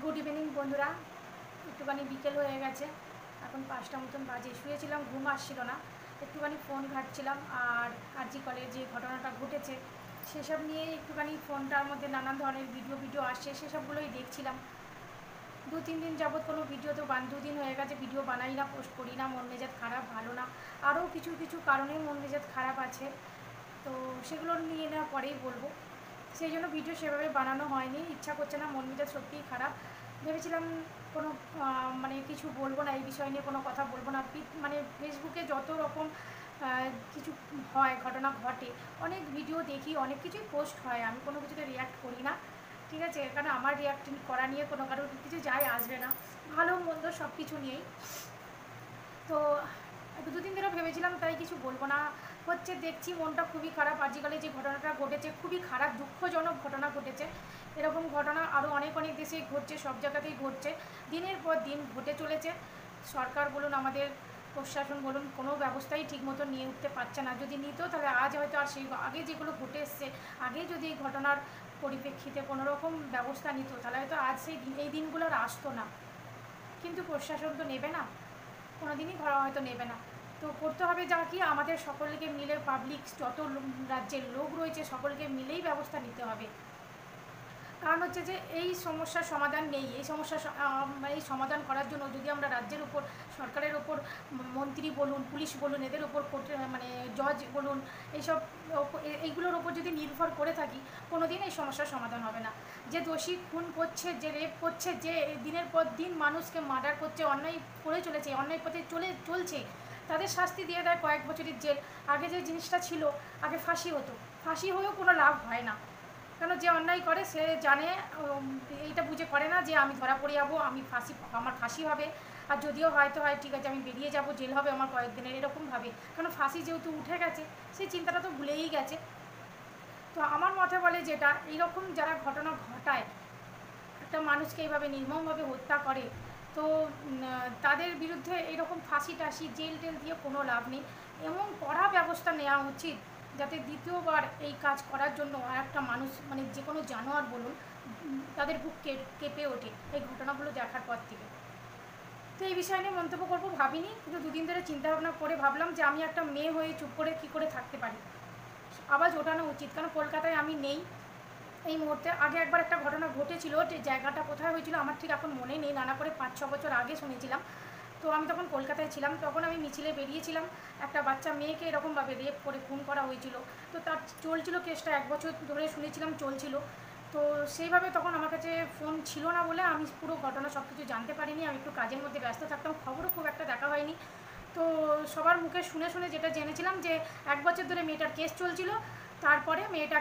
Good evening বন্ধুরা। একটুখানি বিকেল হয়ে গেছে, এখন 5টা মতন বাজে। শুয়েছিলাম, ঘুম আসছিল না, একটুখানি ফোন ঘাঁটছিলাম। আর আরজি কলে যে ঘটনাটা ঘটেছে সেসব নিয়ে একটুখানি ফোনটার মধ্যে নানান ধরনের ভিডিও আসছে, সেসবগুলোই দেখছিলাম। 2-3 দিন যাবৎ কোনো ভিডিও তো 2 দিন হয়ে গেছে ভিডিও বানাই না, পোস্ট করি না। মন মেজাজ খারাপ, ভালো না, আরও কিছু কিছু কারণে মন মেজাজ খারাপ আছে, তো সেগুলো নিয়ে না পরেই বলবো। সেই জন্য ভিডিও সেভাবে বানানো হয়নি, ইচ্ছা করছে না, মন মেজাজ সত্যিই খারাপ। ভেবেছিলাম কোনো মানে কিছু বলবো না, এই বিষয় নিয়ে কোনো কথা বলবো না। মানে ফেসবুকে যত রকম কিছু হয়, ঘটনা ঘটে, অনেক ভিডিও দেখি, অনেক কিছুই পোস্ট হয়, আমি কোনো কিছুতে রিয়্যাক্ট করি না, ঠিক আছে? কারণ আমার রিয়্যাক্ট করা নিয়ে কোনো কারোর কিছু যায় আসবে না, ভালো মন্দ সব কিছু নিয়েই। তো 2 দিন ধরে ভেবেছিলাম তাই কিছু বলবো না, হচ্ছে দেখছি মনটা খুবই খারাপ। আজকালে যে ঘটনাটা ঘটেছে খুবই খারাপ, দুঃখজনক ঘটনা ঘটেছে। এরকম ঘটনা আরও অনেক অনেক দেশেই ঘটছে, সব জায়গাতেই ঘটছে, দিনের পর দিন ঘটে চলেছে। সরকার বলুন, আমাদের প্রশাসন বলুন, কোনো ব্যবস্থাই ঠিকমতো নিয়ে উঠতে পারছে না। যদি নিত তাহলে আজ হয়তো আর সেই আগে যেগুলো ঘটে এসছে, আগে যদি এই ঘটনার পরিপ্রেক্ষিতে কোনো রকম ব্যবস্থা নিত তাহলে হয়তো আজ এই দিনগুলো আর আসতো না। কিন্তু প্রশাসন তো নেবে না, কোনো দিনই হয়তো নেবে না। তো করতে হবে যা, কি আমাদের সকলকে মিলে, পাবলিক যত রাজ্যের লোক রয়েছে সকলকে মিলেই ব্যবস্থা নিতে হবে। কারণ হচ্ছে যে এই সমস্যার সমাধান নেই, এই সমাধান করার জন্য যদি আমরা রাজ্যের উপর, সরকারের ওপর, মন্ত্রী বলুন, পুলিশ বলুন, এদের ওপর মানে জজ বলুন, এইগুলোর ওপর যদি নির্ভর করে থাকি, কোনো দিন এই সমস্যার সমাধান হবে না। যে দোষী খুন করছে, যে রেপ করছে, যে দিনের পর দিন মানুষকে মার্ডার করছে, অন্যায় করে চলেছে, অন্যায় পথে চলছে, তাদের শাস্তি দিয়ে দেয় কয়েক বছরের জেল। আগে যে জিনিসটা ছিল, আগে ফাঁসি হতো, ফাঁসি হয়েও কোনো লাভ হয় না। কেন? যে অন্যায় করে সে জানে, এইটা বুঝে করে না যে আমি ধরা পড়ে যাবো, আমার ফাঁসি হবে, আর যদিও হয়তো হয় ঠিক আছে আমি বেরিয়ে যাব, জেল হবে আমার কয়েকদিনের, এরকমভাবে। কারণ ফাঁসি যেহেতু উঠে গেছে, সেই চিন্তাটা তো ভুলেই গেছে। তো আমার মতে বলে যেটা, এইরকম যারা ঘটনা ঘটায়, একটা মানুষকে এইভাবে নির্মমভাবে হত্যা করে, তো তাদের বিরুদ্ধে এরকম ফাঁসি টাসি জেল টেল দিয়ে কোনো লাভ নেই। এমন কড়া ব্যবস্থা নেওয়া উচিত যাতে দ্বিতীয়বার এই কাজ করার জন্য আর একটা মানুষ, মানে যে কোনো জানোয়ার বলুন, তাদের বুক কেঁপে ওঠে এই ঘটনাগুলো দেখার পর থেকে। তো এই বিষয় নিয়ে মন্তব্য করবো ভাবিনি, কিন্তু 2 দিন ধরে চিন্তাভাবনা করে ভাবলাম যে আমি একটা মেয়ে হয়ে চুপ করে কী করে থাকতে পারি, আওয়াজ ওঠানো উচিত। কারণ কলকাতায় আমি নেই এই মুহূর্তে। আগে একবার একটা ঘটনা ঘটেছিল, যে জায়গাটা কোথায় হয়েছিল আমার ঠিক এখন মনে নেই, নানা করে 5-6 বছর আগে শুনেছিলাম। তো আমি তখন কলকাতায় ছিলাম, তখন আমি মিছিলে বেরিয়েছিলাম, একটা বাচ্চা মেয়েকে এরকমভাবে রেপ করে খুন করা হয়েছিল। তো তার চলছিল কেসটা, 1 বছর ধরে শুনেছিলাম চলছিল। তো সেইভাবে তখন আমার কাছে ফোন ছিল না বলে আমি পুরো ঘটনা সব কিছু জানতে পারিনি, আমি একটু কাজের মধ্যে ব্যস্ত থাকতাম, খবরও খুব একটা দেখা হয়নি। তো সবার মুখে শুনে শুনে যেটা জেনেছিলাম যে 1 বছর ধরে মেয়েটার কেস চলছিল, তারপরে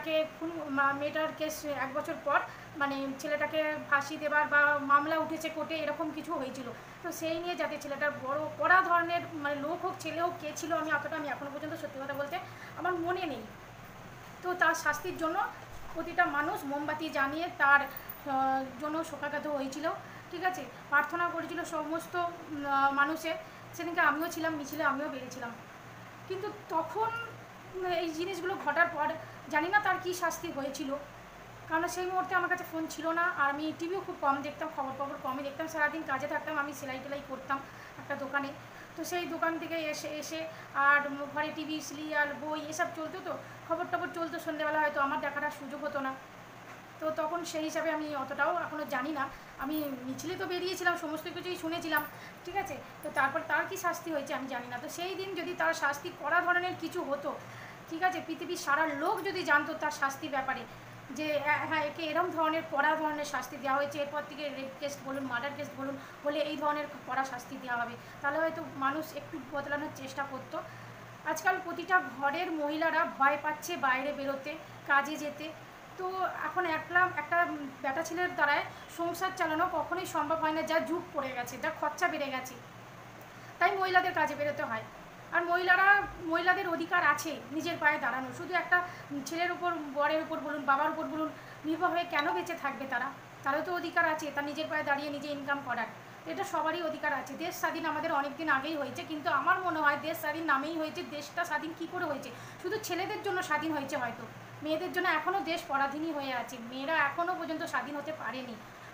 মেয়েটার কেস 1 বছর পর মানে ছেলেটাকে ফাঁসি দেবার বা মামলা উঠেছে কোর্টে, এরকম কিছু হয়েছিল। তো সেই নিয়ে যাতে ছেলেটার বড় কড়া ধরনের, মানে লোক হোক ছেলে হোক, কে ছিল আমি এখনও পর্যন্ত সত্যি কথা বলতে আমার মনে নেই। তো তার শাস্তির জন্য প্রতিটা মানুষ মোমবাতি জানিয়ে তার জন্য শোকাকাত হয়েছিল, ঠিক আছে? প্রার্থনা করেছিল সমস্ত মানুষের। সেদিনকে আমিও ছিলাম মিছিলে, আমিও বেরিয়েছিলাম। কিন্তু তখন এই জিনিসগুলো ঘটার পর জানি না তার কী শাস্তি হয়েছিল, কারণ সেই মুহূর্তে আমার কাছে ফোন ছিল না, আর আমি টিভিও খুব কম দেখতাম, খবর কমই দেখতাম, সারাদিন কাজে থাকতাম, আমি সেলাই টেলাই করতাম একটা দোকানে। তো সেই দোকান থেকে এসে আর ঘরে টিভি, সিরিয়াল, বই এসব চলতো, তো খবর চলতো সন্ধ্যেবেলা, হয়তো আমার দেখার সুযোগ হতো না। তো তখন সেই হিসাবে আমি অতটাও এখনও জানি না, আমি মিছিলে তো বেরিয়েছিলাম, সমস্ত কিছুই শুনেছিলাম, ঠিক আছে? তো তারপর তার কি শাস্তি হয়েছে আমি জানি না। তো সেই দিন যদি তার শাস্তি কড়া ধরনের কিছু হতো, ঠিক আছে, পৃথিবীর সারা লোক যদি জানতো তার শাস্তি ব্যাপারে, যে হ্যাঁ একে এরম ধরনের কড়া ধরনের শাস্তি দেওয়া হয়েছে, এরপর থেকে রেপ কেস বলুন, মার্ডার কেস বলুন, হলে এই ধরনের কড়া শাস্তি দেওয়া হবে, তাহলে হয়তো মানুষ একটু বদলানোর চেষ্টা করতো। আজকাল প্রতিটা ঘরের মহিলারা ভয় পাচ্ছে বাইরে বেরোতে, কাজে যেতে। তো এখন একটা বেটা ছেলের দ্বারায় সংসার চালানো কখনোই সম্ভব হয় না, যা যুগ পড়ে গেছে, যা খরচা বেড়ে গেছে, তাই মহিলাদের কাজে বেরোতে হয়। আর মহিলাদের অধিকার আছে নিজের পায়ে দাঁড়ানো, শুধু একটা ছেলের উপর, বরের উপর বলুন, বাবার উপর বলুন, নির্ভর হয়ে কেন বেঁচে থাকবে তারও তো অধিকার আছে তার নিজের পায়ে দাঁড়িয়ে নিজে ইনকাম করার। এটা সবারই অধিকার আছে। দেশ স্বাধীন আমাদের অনেক দিন আগেই হয়েছে, কিন্তু আমার মনে হয় দেশ স্বাধীন নামেই হয়েছে, দেশটা স্বাধীন কী করে হয়েছে? শুধু ছেলেদের জন্য স্বাধীন হয়েছে হয়তো, মেয়েদের জন্য এখনও দেশ পরাধীনই হয়ে আছে, মেয়েরা এখনও পর্যন্ত স্বাধীন হতে পারেনি।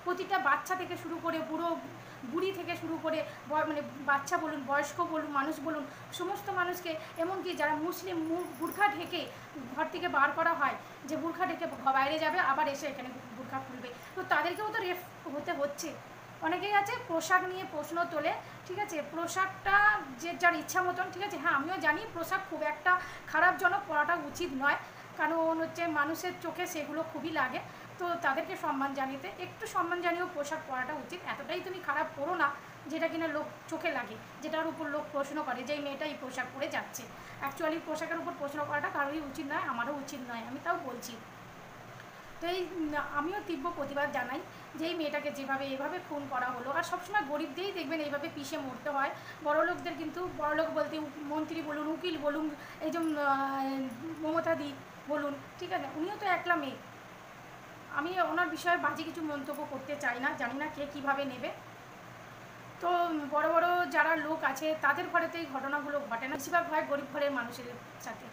প্রতিটা বাচ্চা থেকে শুরু করে বুড়ি থেকে শুরু করে মানে বাচ্চা বলুন, বয়স্ক বলুন, মানুষ বলুন, সমস্ত মানুষকে, এমনকি যারা মুসলিম বুরখা ঢেকে ঘর থেকে বার করা হয়, যে বুরখা ঢেকে বাইরে যাবে আবার এসে এখানে বুরখা খুলবে, তো তাদেরকেও তো রেপ হতে হচ্ছে। অনেকেই আছে পোশাক নিয়ে প্রশ্ন তোলে, ঠিক আছে, পোশাকটা যে যার ইচ্ছা মতন, ঠিক আছে, হ্যাঁ আমিও জানি পোশাক খুব একটা খারাপজনক, পরাটা উচিত নয়, কারণ হচ্ছে মানুষের চোখে সেগুলো খুবই লাগে। তো তাদেরকে সম্মান জানিয়ে একটু সম্মান জানিয়েও পোশাক পরাটা উচিত, এতটাই তুমি খারাপ করো না যেটা কিনা লোক চোখে লাগে, যেটার উপর লোক প্রশ্ন করে যে এই মেয়েটা এই পোশাক পরে যাচ্ছে। অ্যাকচুয়ালি পোশাকের উপর প্রশ্ন করাটা কারোরই উচিত নয়, আমারও উচিত নয়, আমি তাও বলছি। তো এই আমিও তীব্র প্রতিবাদ জানাই যে এই মেয়েটাকে যেভাবে এভাবে খুন করা হলো। আর সবসময় গরিবদেরই দেখবেন এইভাবে পিষে মরতে হয়, বড়লোকদের কিন্তু, বড়লোক বলতে মন্ত্রী বলুন, উকিল বলুন, এই যে মমতাদি বলুন, ঠিক আছে, উনিও তো একলা মেয়ে। আমি ওনার বিষয়ে বাজে কিছু মন্তব্য করতে চাই না, জানি না কে কীভাবে নেবে। তো বড় বড় যারা লোক আছে তাদের ঘরেতে এই ঘটনাগুলো ঘটে না, বেশিরভাগ হয় গরিব ঘরের মানুষের সাথে,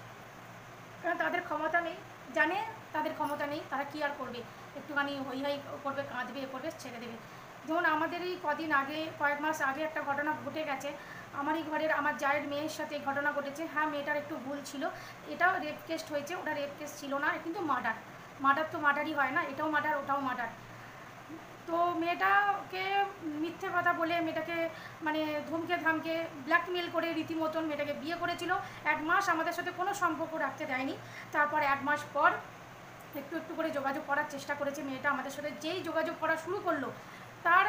কারণ তাদের ক্ষমতা নেই, জানে তাদের ক্ষমতা নেই, তারা কী আর করবে, একটুখানি হই হই করবে, কাঁদবে, এ করবে, ছেড়ে দেবে। যেমন আমাদের এই কদিন আগে, কয়েক মাস আগে একটা ঘটনা ঘটে গেছে, আমারই ঘরের আমার জায়ের মেয়ের সাথে ঘটনা ঘটেছে। হ্যাঁ মেয়েটার একটু ভুল ছিল, এটাও রেপ কেস হয়েছে, ওটা রেপ কেস ছিল না, কিন্তু মার্ডার তো মার্ডারই হয় না, এটাও মার্ডার ওটাও মার্ডার। তো মেয়েটাকে মিথ্যে কথা বলে, মেয়েটাকে মানে ধমকে ধামকে ব্ল্যাকমেল করে রীতিমতন মেয়েটাকে বিয়ে করেছিল। 1 মাস আমাদের সাথে কোনো সম্পর্ক রাখতে দেয়নি, তারপর 1 মাস পর একটু একটু করে যোগাযোগ করার চেষ্টা করেছে মেয়েটা আমাদের সাথে। যেই যোগাযোগ করা শুরু করলো তার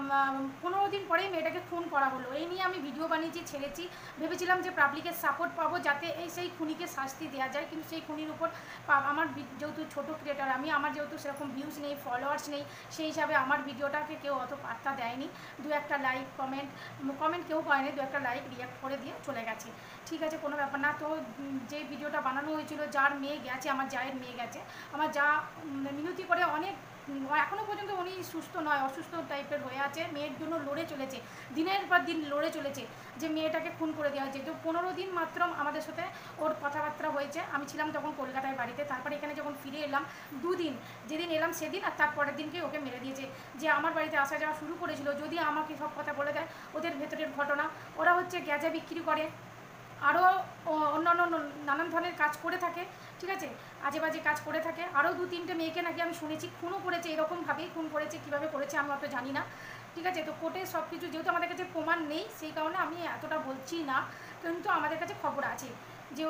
15 দিন পরেই মেয়েটাকে খুন করা হলো। এই নিয়ে আমি ভিডিও বানিয়েছি, ছেড়েছি, ভেবেছিলাম যে পাবলিকের সাপোর্ট পাবো যাতে সেই খুনিকে শাস্তি দেওয়া যায়, কিন্তু সেই খুনির উপর আমার যেহেতু ছোটো ক্রিয়েটার আমি, আমার যেহেতু সেরকম ভিউজ নেই, ফলোয়ার্স নেই, সেই হিসাবে আমার ভিডিওটাকে কেউ অত পাত্তা দেয়নি। 2-1টা লাইক কমেন্ট কেউ করেনি, 2-1টা লাইক রিয়াক্ট করে দিয়ে চলে গেছে, ঠিক আছে, কোনো ব্যাপার না। তো যে ভিডিওটা বানানো হয়েছিল, যার মেয়ে গেছে, আমার জায়ের মেয়ে গেছে, আমার যা মিনতি করে অনেক, এখনও পর্যন্ত উনি সুস্থ নয়, অসুস্থ টাইপের হয়ে আছে, মেয়ের জন্য লড়ে চলেছে, দিনের পর দিন লড়ে চলেছে যে মেয়েটাকে খুন করে দেওয়া হয়েছে। তো 15 দিন মাত্র আমাদের সাথে ওর কথাবার্তা হয়েছে, আমি ছিলাম তখন কলকাতায় বাড়িতে। তারপরে এখানে যখন ফিরে এলাম, 2 দিন, যেদিন এলাম সেদিন আর তারপরের দিনকে ওকে মেরে দিয়েছে। যে আমার বাড়িতে আসা যাওয়া শুরু করেছিল, যদি আমাকে সব কথা বলে দেয়, ওদের ভেতরের ঘটনা, ওরা হচ্ছে গ্যাজা বিক্রি করে, আরও অন্যান্য নানান ধরনের কাজ করে থাকে, ঠিক আছে, আজে বাজে কাজ করে থাকে। আরও 2-3টে মেয়েকে নাকি আমি শুনেছি খুনও করেছে, এরকমভাবেই খুন করেছে, কীভাবে করেছে আমি অত জানি না, ঠিক আছে। তো কোর্টে সব কিছু, যেহেতু আমাদের কাছে প্রমাণ নেই সেই কারণে আমি এতটা বলছি না, কিন্তু আমাদের কাছে খবর আছে যে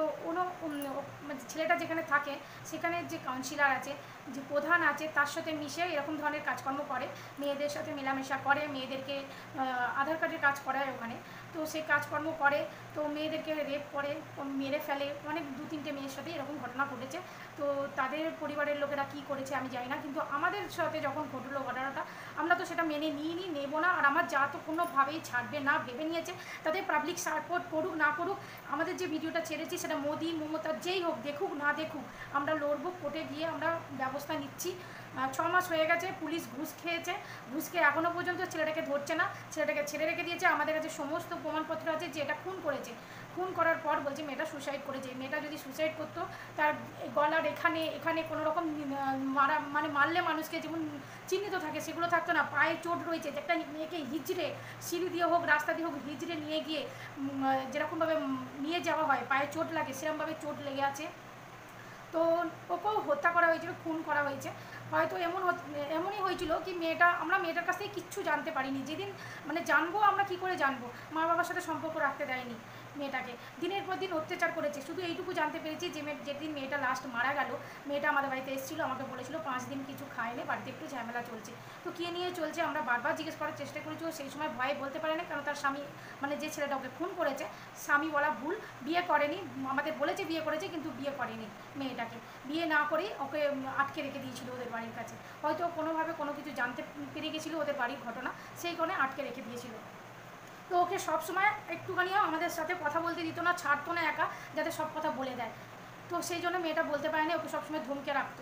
ছেলেটা যেখানে থাকে সেখানে যে কাউন্সিলর আছে, যে প্রধান আছে, তার সাথে মিশে এরকম ধরনের কাজকর্ম করে, মেয়েদের সাথে মেলামেশা করে, মেয়েদেরকে আধার কার্ডের কাজ করায় ওখানে। তো সেই কাজকর্ম করে, তো মেয়েদেরকে রেপ করে, মেরে ফেলে, অনেক 2-3টে মেয়ের সাথে এরকম ঘটনা ঘটেছে। তো তাদের পরিবারের লোকেরা কী করেছে আমি জানি না, কিন্তু আমাদের সাথে যখন ঘটলো ঘটনাটা, আমরা তো সেটা মেনে নিইনি, নেব না। আর আমার যা তো কোনোভাবেই ছাড়বে না, ভেবে নিয়েছে, তাদের পাবলিক সাপোর্ট করুক না করুক, আমাদের যে ভিডিওটা ছেড়েছি সেটা মোদি মমতা যেই হোক, দেখুক না দেখুক, আমরা লড়বো, কোর্টে গিয়ে আমরা ব্যবস্থা নিচ্ছি। 6 মাস হয়ে গেছে, পুলিশ ঘুষ খেয়েছে, ঘুষ খেয়ে এখনও পর্যন্ত ছেলেটাকে ধরছে না, ছেলেটাকে ছেড়ে রেখে দিয়েছে। আমাদের কাছে সমস্ত প্রমাণপত্র আছে যে এটা খুন করেছে। খুন করার পর বলছে মেয়েটা সুসাইড করেছে। মেয়েটা যদি সুসাইড করতো, তার গলার এখানে কোনো রকম মানে মারলে মানুষকে যেমন চিহ্নিত থাকে সেগুলো থাকতো না, পায়ে চোট রয়েছে, যে একটা মেয়েকে হিজড়ে সিঁড়ি দিয়ে হোক, রাস্তা দিয়ে হোক, হিজড়ে নিয়ে গিয়ে যেরকমভাবে নিয়ে যাওয়া হয়, পায়ে চোট লাগে, সেরকমভাবে চোট লেগে আছে। তো ওকেও হত্যা করা হয়েছিল, খুন করা হয়েছে। হয়তো এমনই হয়েছিল কি আমরা মেয়েটার কাছ থেকে কিচ্ছু জানতে পারিনি। যেদিন মানে জানবো, আমরা কি করে জানবো, মা বাবার সাথে সম্পর্ক রাখতে দেয়নি মেয়েটাকে, দিনের পর দিন অত্যাচার করেছে। শুধু এইটুকু জানতে পেরেছি যে যেদিন মেয়েটা লাস্ট মারা গেল, মেয়েটা আমাদের বাড়িতে এসেছিলো, আমাকে বলেছিল 5 দিন কিছু খায়নি, বাড়িতে একটু ঝামেলা চলছে। তো কী নিয়ে চলছে আমরা বারবার জিজ্ঞেস করার চেষ্টা করেছি, ও সেই সময় ভয়ে বলতে পারেনি, কারণ তার স্বামী, মানে যে ছেলেটা ওকে খুন করেছে, স্বামী বলা ভুল, বিয়ে করেনি, আমাদের বলেছে বিয়ে করেছে কিন্তু বিয়ে করেনি। মেয়েটাকে বিয়ে না করেই ওকে আটকে রেখে দিয়েছিল ওদের বাড়ির কাছে। হয়তো কোনোভাবে কোনো কিছু জানতে পেরে গেছিলো ওদের বাড়ির ঘটনা, সেই কারণে আটকে রেখে দিয়েছিল। তো ওকে সবসময় একটুখানিও আমাদের সাথে কথা বলতে দিত না, ছাড়তো না একা, যাতে সব কথা বলে দেয়। তো সেই জন্য মেয়েটা বলতে পারেনি, ওকে সবসময় ধমকে রাখতো।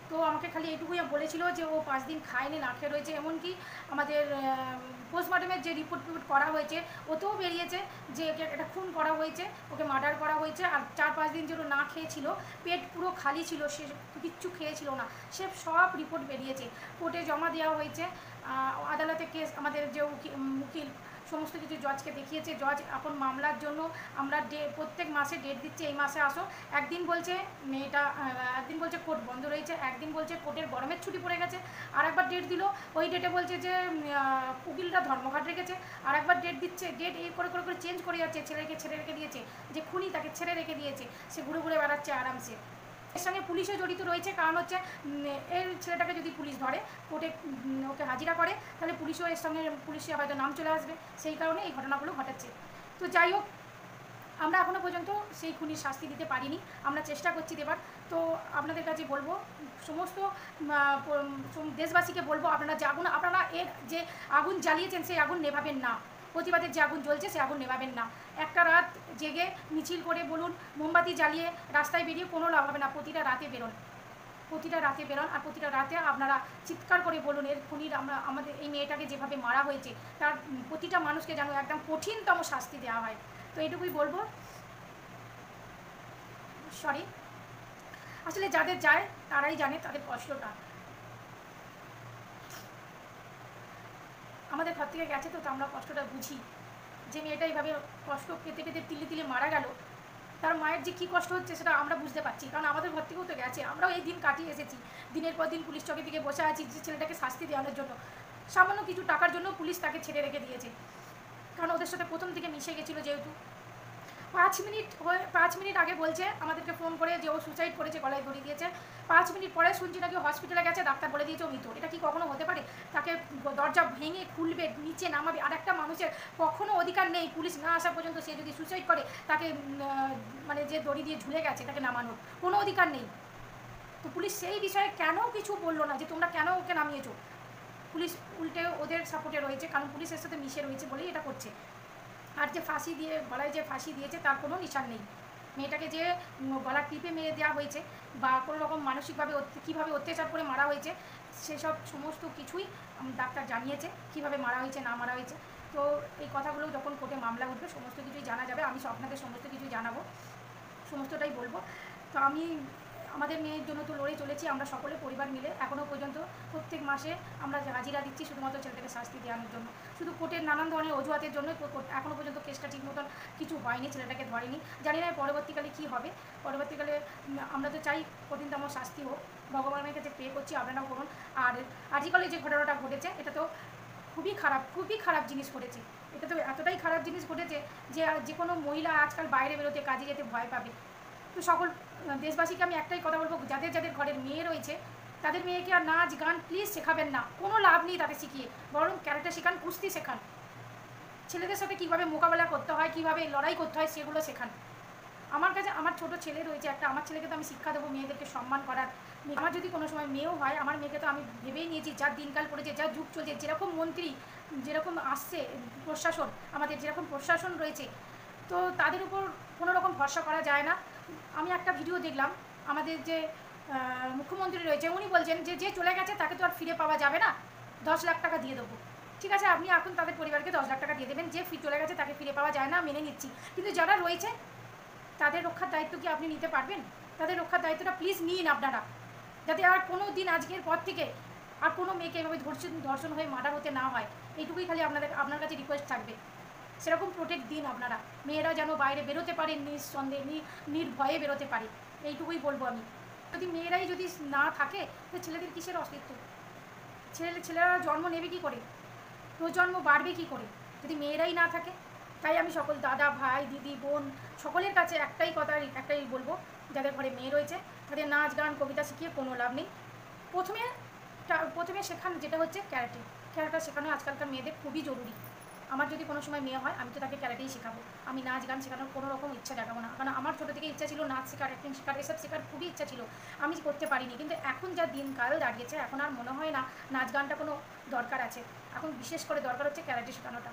তো আমাকে খালি এইটুকুই বলেছিল যে ও 5 দিন খায়নি, না খেয়ে রয়েছে। এমনকি আমাদের পোস্টমর্টমের যে রিপোর্ট করা হয়েছে ওতেও বেরিয়েছে যে এটা খুন করা হয়েছে, ওকে মার্ডার করা হয়েছে। আর 4-5 দিন যেন না খেয়েছিল, পেট পুরো খালি ছিল, সে কিচ্ছু খেয়েছিল না, সে সব রিপোর্ট বেরিয়েছে। কোর্টে জমা দেওয়া হয়েছে, আদালতে কেস, আমাদের যে উকিল সমস্ত কিছু জজকে দেখিয়েছে। জজ এখন মামলার জন্য আমরা প্রত্যেক মাসে ডেট দিচ্ছে, এই মাসে আসো। একদিন বলছে মেয়েটা, একদিন বলছে কোর্ট বন্ধ রয়েছে, একদিন বলছে কোর্টের গরমের ছুটি পড়ে গেছে, আর একবার ডেট দিল ওই ডেটে বলছে যে উকিলরা ধর্মঘট রেখেছে, আর একবার ডেট দিচ্ছে। ডেট এই করে করে করে চেঞ্জ করে যাচ্ছে। ছেলেকে ছেড়ে রেখে দিয়েছে, যে খুনি তাকে ছেড়ে রেখে দিয়েছে, সে ঘুরে ঘুরে বেড়াচ্ছে আরামসে। এর সঙ্গে পুলিশও জড়িত রয়েছে, কারণ হচ্ছে এর ছেলেটাকে যদি পুলিশ ধরে, কোর্টে ওকে হাজিরা করে, তাহলে পুলিশও এর সঙ্গে, পুলিশে হয়তো নাম চলে আসবে। সেই কারণে এই ঘটনাগুলো ঘটাচ্ছে। তো যাই হোক, আমরা এখনও পর্যন্ত সেই খুনির শাস্তি দিতে পারিনি, আমরা চেষ্টা করছি দেবার। তো আপনাদের কাছে বলবো, সমস্ত দেশবাসীকে বলবো, আপনারা এর যে আগুন জ্বালিয়েছেন সেই আগুন নেভাবেন না। প্রতিবাদের যে আগুন জ্বলছে সে আগুন নেভাবেন না। একটা রাত জেগে মিছিল করে বলুন, মোমবাতি জ্বালিয়ে রাস্তায় বেরিয়ে কোনো লাভ হবে না। প্রতিটা রাতে বেরোন, আর প্রতিটা রাতে আপনারা চিৎকার করে বলুন, এর খুনির আমাদের এই মেয়েটাকে যেভাবে মারা হয়েছে তার প্রতিটা মানুষকে যেন একদম কঠিনতম শাস্তি দেওয়া হয়। তো এটুকুই বলবো। সরি, আসলে যাদের যায় তারাই জানে তাদের কষ্টটা। আমাদের ঘর থেকে গেছে, তো আমরা কষ্টটা বুঝি। যে মেয়েটা এইভাবে কষ্ট পেতে পেতে তিলে তিলে মারা গেল, তার মায়ের যে কী কষ্ট হচ্ছে সেটা আমরা বুঝতে পারছি, কারণ আমাদের ঘর থেকেও তো গেছে। আমরাও এই দিন কাটিয়ে এসেছি, দিনের পর দিন পুলিশ চকে দিকে বসে আছি যে ছেলেটাকে শাস্তি দেওয়ানোর জন্য। সামান্য কিছু টাকার জন্য পুলিশ তাকে ছেড়ে রেখে দিয়েছে, কারণ ওদের সাথে প্রথম থেকে মিশে গেছিলো যেহেতু। 5 মিনিট আগে বলছে আমাদেরকে ফোন করে যে ও সুসাইড করেছে, গলায় দড়ি দিয়েছে। 5 মিনিট পরে শুনছি নাকি হসপিটালে গেছে, ডাক্তার বলে দিয়েছে ও মৃত। এটা কি কখনো হতে পারে? তাকে দরজা ভেঙে খুলবে, নিচে নামাবে। আর একটা মানুষের কখনো অধিকার নেই পুলিশ না আসা পর্যন্ত, সে যদি সুসাইড করে তাকে মানে যে দড়ি দিয়ে ঝুলে গেছে তাকে নামানোর কোনো অধিকার নেই। তো পুলিশ সেই বিষয়ে কেন কিছু বললো না, যে তোমরা কেন ওকে নামিয়েছো? পুলিশ উল্টে ওদের সাপোর্টে রয়েছে, কারণ পুলিশের সাথে মিশে রয়েছে বলেই এটা করছে। আর যে ফাঁসি দিয়ে, গলায় যে ফাঁসি দিয়েছে তার কোনো নিশান নেই। মেয়েটাকে যে গলা টিপে মেরে দেওয়া হয়েছে বা কোনো রকম মানসিকভাবে কীভাবে অত্যাচার করে মারা হয়েছে, সেসব সমস্ত কিছুই ডাক্তার জানিয়েছে, কীভাবে মারা হয়েছে না মারা হয়েছে। তো এই কথাগুলো যখন কোর্টে মামলা উঠবে সমস্ত কিছুই জানা যাবে। আমি আপনাদের সমস্ত কিছুই জানাবো, সমস্তটাই বলবো। তো আমাদের মেয়ের জন্য তো লড়ে চলেছি আমরা সকলে পরিবার মিলে। এখনও পর্যন্ত প্রত্যেক মাসে আমরা হাজিরা দিচ্ছি শুধুমাত্র ছেলেটাকে শাস্তি দেওয়ানোর জন্য। শুধু কোর্টের নানান ধরনের অজুহাতের জন্য এখনও পর্যন্ত কেসটা ঠিক মতন কিছু হয়নি, ছেলেটাকে ধরেনি। জানি না পরবর্তীকালে কী হবে। পরবর্তীকালে আমরা তো চাই কঠিনতম শাস্তি হোক, ভগবানের কাছে প্রে করছি, আপনারাও করুন। আর আজকালে যে ঘটনাটা ঘটেছে এটা তো খুবই খারাপ জিনিস ঘটেছে। এটা তো এতটাই খারাপ জিনিস ঘটেছে যে কোনো মহিলা আজকাল বাইরে বেরোতে, কাজে যেতে ভয় পাবে। তো সকল দেশবাসীকে আমি একটাই কথা বলবো, যাদের যাদের ঘরের মেয়ে রয়েছে তাদের মেয়েকে আর নাচ গান প্লিজ শেখাবেন না, কোনো লাভ নেই তাদের শিখিয়ে। বরং ক্যারেক্টার শেখান, কুস্তি শেখান, ছেলেদের সাথে কীভাবে মোকাবেলা করতে হয়, কীভাবে লড়াই করতে হয় সেগুলো শেখান। আমার কাছে আমার ছোট ছেলে রয়েছে একটা, আমার ছেলেকে তো আমি শিক্ষা দেবো মেয়েদেরকে সম্মান করার। আমার যদি কোনো সময় মেয়েও হয়, আমার মেয়েকে তো আমি ভেবেই নিয়েছি, যা দিনকাল পড়েছে, যা যুগ চলছে, যেরকম মন্ত্রী যেরকম আসছে, প্রশাসন আমাদের যেরকম প্রশাসন রয়েছে, তো তাদের উপর কোনো রকম ভরসা করা যায় না। আমি একটা ভিডিও দেখলাম, আমাদের যে মুখ্যমন্ত্রী রয়েছে উনি বলছেন যে চলে গেছে তাকে তো আর ফিরে পাওয়া যাবে না, 10 লাখ টাকা দিয়ে দেবো। ঠিক আছে, আপনি এখন তাদের পরিবারকে 10 লাখ টাকা দিয়ে দেবেন, যে চলে গেছে তাকে ফিরে পাওয়া যায় না, মেনে নিচ্ছি। কিন্তু যারা রয়েছে তাদের রক্ষার দায়িত্ব কি আপনি নিতে পারবেন? তাদের রক্ষার দায়িত্বটা প্লিজ নিন আপনারা, যাতে আর কোনো দিন আজকের পর থেকে আর কোনো মেয়েকে এভাবে ধর্ষণ হয়ে মার্ডার হতে না হয়। এইটুকুই খালি আপনার কাছে রিকোয়েস্ট থাকবে, সেরকম প্রোটেক্ট দিন আপনারা। মেয়েরা যেন বাইরে বেরোতে পারে, নিঃসন্দেহে নির্ভয়ে বেরোতে পারে, এইটুকুই বলবো আমি। যদি মেয়েরাই যদি না থাকে তো ছেলেদের কিসের অস্তিত্ব? ছেলেরা জন্ম নেবে কী করে, প্রজন্ম বাড়বে কী করে যদি মেয়েরাই না থাকে? তাই আমি সকল দাদা ভাই দিদি বোন সকলের কাছে একটাই বলবো, যাদের ঘরে মেয়ে রয়েছে তাদের নাচ গান কবিতা শিখিয়ে কোনো লাভ নেই। প্রথমে শেখান যেটা হচ্ছে ক্যারাটে শেখানো আজকালকার মেয়েদের খুবই জরুরি। আমার যদি কোনো সময় মেয়ে হয় আমি তো তাকে ক্যারাটেই শেখাবো, আমি নাচ গান শেখানোর কোনো রকম ইচ্ছা দেখাবো না। কারণ আমার ছোটো থেকে ইচ্ছা ছিল নাচ শেখার, অ্যাক্টিং শেখার, এসব শেখার খুবই ইচ্ছা ছিল, আমি করতে পারিনি। কিন্তু এখন যা দিনকাল দাঁড়িয়েছে এখন আর মনে হয় না নাচ গানটা কোনো দরকার আছে, এখন বিশেষ করে দরকার হচ্ছে ক্যারাটে শেখানোটা।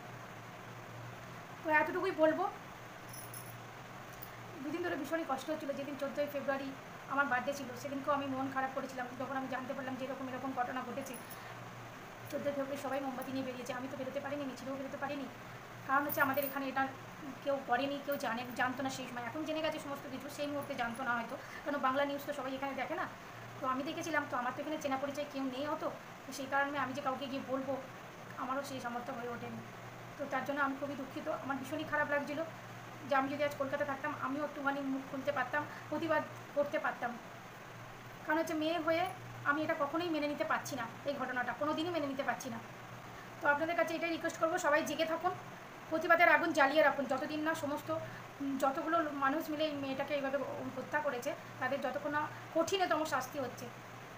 তো এতটুকুই বলবো। দুদিন ধরে ভীষণই কষ্ট হচ্ছিলো, যেদিন 14ই ফেব্রুয়ারি আমার বার্থডে ছিল, সেদিনকেও আমি মন খারাপ করেছিলাম যখন আমি জানতে পারলাম যে এরকম ঘটনা ঘটেছে। 14 ফেব্রুয়ারি সবাই মোমবাতি নিয়ে বেরিয়েছে, আমি তো বেরোতে পারিনি, মিছিলেও বেরোতে পারিনি। কারণ হচ্ছে আমাদের এখানে এটা কেউ করেনি, কেউ জানতো না সেই সময়। এখন জেনে গেছে সমস্ত কিছু, সেই মুহূর্তে জানতো না হয়তো, কারণ বাংলা নিউজ তো সবাই এখানে দেখে না। তো আমি দেখেছিলাম, তো আমার তো এখানে চেনা পরিচয় কেউ নেই হতো, তো সেই কারণে আমি যে কাউকে গিয়ে বলবো আমারও সেই সামর্থ্য হয়ে ওঠেনি। তো তার জন্য আমি খুবই দুঃখিত, আমার ভীষণই খারাপ লাগছিলো যে আমি যদি আজ কলকাতা থাকতাম আমিও একটুখানি মুখ খুলতে পারতাম, প্রতিবাদ করতে পারতাম। কারণ হচ্ছে মেয়ে হয়ে আমি এটা কখনোই মেনে নিতে পারছি না, এই ঘটনাটা কোনো দিনই মেনে নিতে পারছি না। তো আপনাদের কাছে এটাই রিকোয়েস্ট করবো, সবাই জেগে থাকুন, প্রতিবাদের আগুন জ্বালিয়ে রাখুন, যতদিন না সমস্ত যতগুলো মানুষ মিলে এই মেয়েটাকে এইভাবে হত্যা করেছে তাদের যতক্ষণ না কঠিনতম শাস্তি হচ্ছে।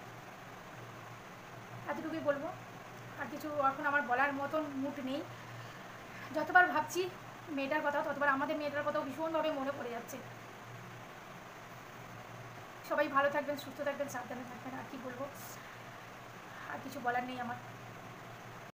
এতটুকুই বলবো, আর কিছু এখন আমার বলার মতন মুড নেই। যতবার ভাবছি মেয়েটার কথা, ততবার আমাদের মেয়েটার কথাও ভীষণভাবে মনে পড়ে যাচ্ছে। সবাই ভালো থাকবেন, সুস্থ থাকবেন, সাবধানে থাকবেন। আর কি বলবো, আর কিছু বলার নেই আমার।